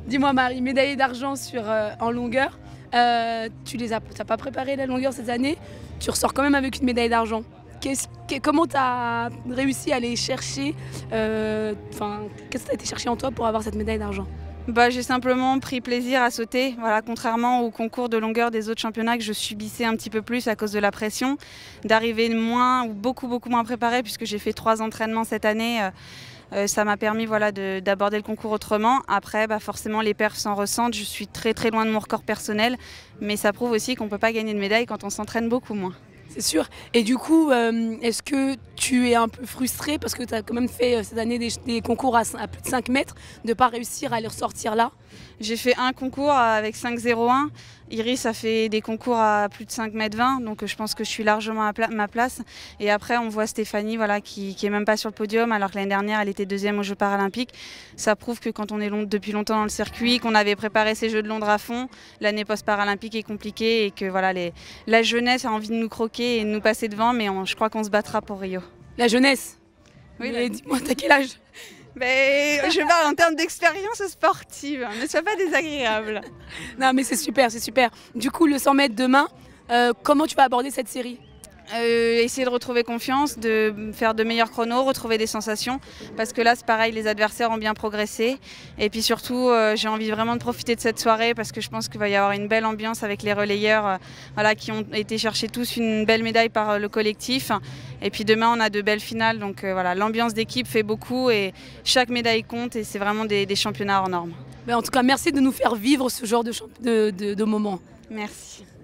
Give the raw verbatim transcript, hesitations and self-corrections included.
Dis-moi Marie, médaillée d'argent sur euh, en longueur, euh, tu les as, t'as pas préparé la longueur cette année, tu ressors quand même avec une médaille d'argent. Qu'est-ce, que, comment tu as réussi à aller chercher, euh, qu'est-ce que tu as été chercher en toi pour avoir cette médaille d'argent? Bah, j'ai simplement pris plaisir à sauter, voilà, contrairement au concours de longueur des autres championnats que je subissais un petit peu plus à cause de la pression, d'arriver moins ou beaucoup beaucoup moins préparée puisque j'ai fait trois entraînements cette année. Euh, euh, ça m'a permis voilà, d'aborder le concours autrement. Après, bah, forcément, les perfs s'en ressentent. Je suis très très loin de mon record personnel, mais ça prouve aussi qu'on ne peut pas gagner de médaille quand on s'entraîne beaucoup moins. C'est sûr. Et du coup, euh, est-ce que tu es un peu frustrée parce que tu as quand même fait euh, cette année des, des concours à, à plus de cinq mètres, de ne pas réussir à les ressortir là? J'ai fait un concours avec cinq zéro un. Iris a fait des concours à plus de cinq mètres vingt, donc je pense que je suis largement à pla ma place. Et après, on voit Stéphanie voilà, qui n'est même pas sur le podium, alors que l'année dernière, elle était deuxième aux Jeux paralympiques. Ça prouve que quand on est long, depuis longtemps dans le circuit, qu'on avait préparé ces Jeux de Londres à fond, l'année post-paralympique est compliquée et que voilà, les, la jeunesse a envie de nous croquer et de nous passer devant, mais on, je crois qu'on se battra pour Rio. La jeunesse? Oui. La... Dis-moi, t'as quel âge? Mais je parle en termes d'expérience sportive, ne sois pas désagréable. Non mais c'est super, c'est super. Du coup, le cent mètres demain, euh, comment tu vas aborder cette série? Euh, essayer de retrouver confiance, de faire de meilleurs chronos, retrouver des sensations, parce que là c'est pareil, les adversaires ont bien progressé et puis surtout euh, j'ai envie vraiment de profiter de cette soirée parce que je pense qu'il va y avoir une belle ambiance avec les relayeurs euh, voilà, qui ont été chercher tous une belle médaille par euh, le collectif et puis demain on a de belles finales, donc euh, voilà, l'ambiance d'équipe fait beaucoup et chaque médaille compte et c'est vraiment des, des championnats hors normes. Mais en tout cas merci de nous faire vivre ce genre de, de, de, de moments. Merci.